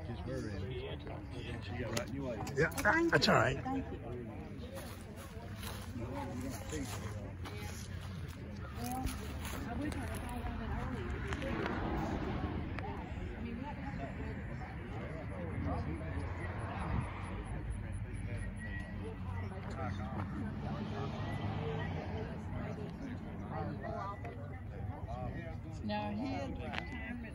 Just her in it. She got right in your way. Yeah, that's all right. Thank you. Well, I wish I had thought of it earlier. No, he had retirement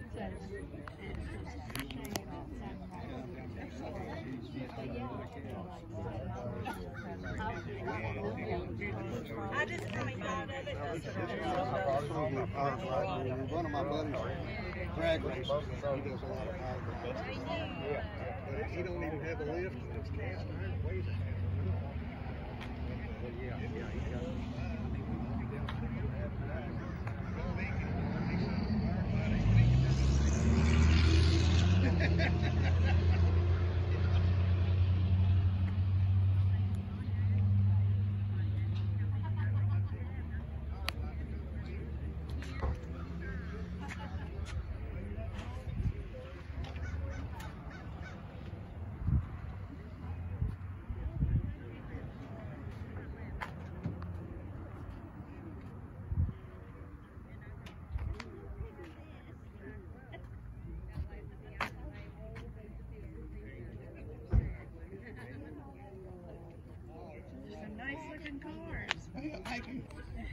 I just really thought of it. One of my buddies, drag races, he does a lot of high. He don't even have a lift. It's cast iron, weighs it. Thank you.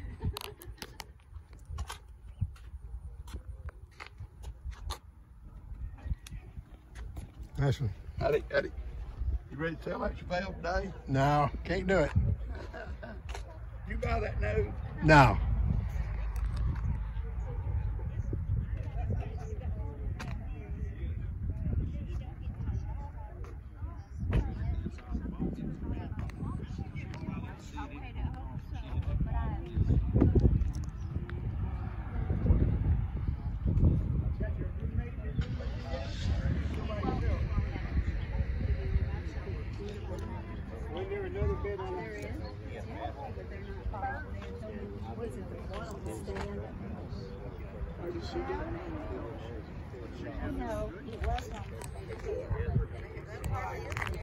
Nice one. Eddie, you ready to tell that you failed today? No, can't do it. You buy that nose? No. No, it was